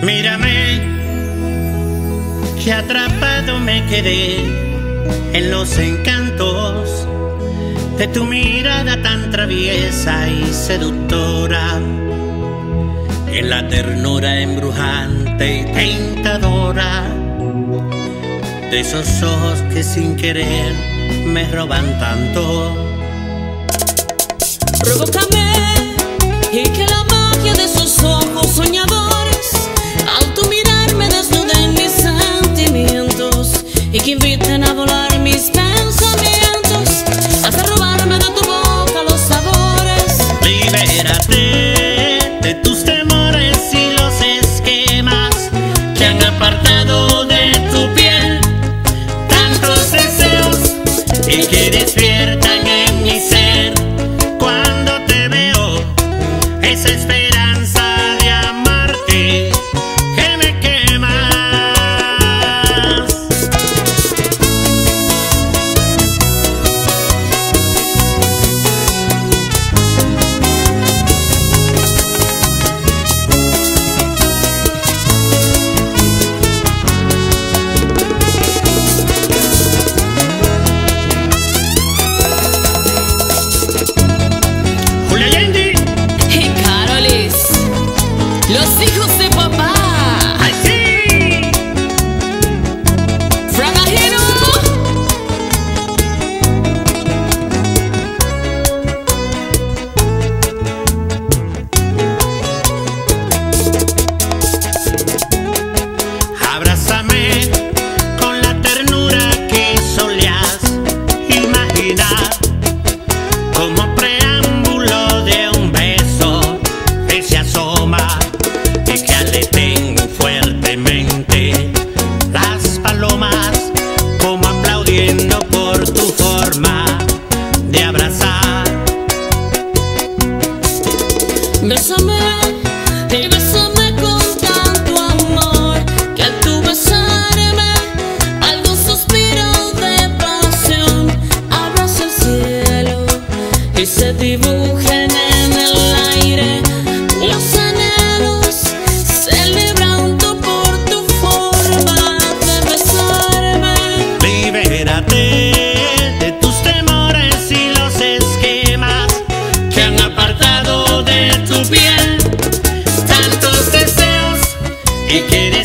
Mírame, que atrapado me quedé en los encantos de tu mirada tan traviesa y seductora, en la ternura embrujante y tentadora de esos ojos que sin querer me roban tanto. Provócame y que la magia de esos ojos soñadores al tu mirarme desnuden mis sentimientos y que inviten a volar mis pensamientos hasta robarme de tu boca los sabores. Libérate de tus temores y los esquemas que han apartado de tu piel tantos deseos y que despiertan en mi ser cuando te veo, esa esperanza de amarte que me quemas. Los hijos de papá. ¡Ay, sí! Fragajero. Abrázame con la ternura que solías imaginar, como preámbulo de un beso que se asoma y que aleten fuertemente las palomas, como aplaudiendo por tu forma de abrazar. Bésame y bésame con tanto amor que al tu besarme algún suspiro de pasión abraza el cielo y se dibujen en el aire los anhelos, celebrando por tu forma de besarme. Libérate de tus temores y los esquemas que han apartado de tu piel tantos deseos y que